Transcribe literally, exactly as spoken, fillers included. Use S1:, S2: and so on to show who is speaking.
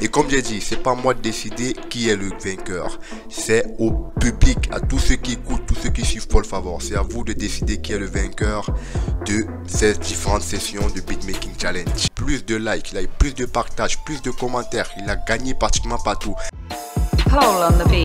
S1: Et comme j'ai dit, c'est pas moi de décider qui est le vainqueur. C'est au public, à tous ceux qui écoutent, tous ceux qui suivent Paul Favor. C'est à vous de décider qui est le vainqueur de ces différentes sessions de Beatmaking Challenge. Plus de likes, il a eu plus de partages, plus de commentaires. Il a gagné pratiquement partout.
S2: Paul on the beat.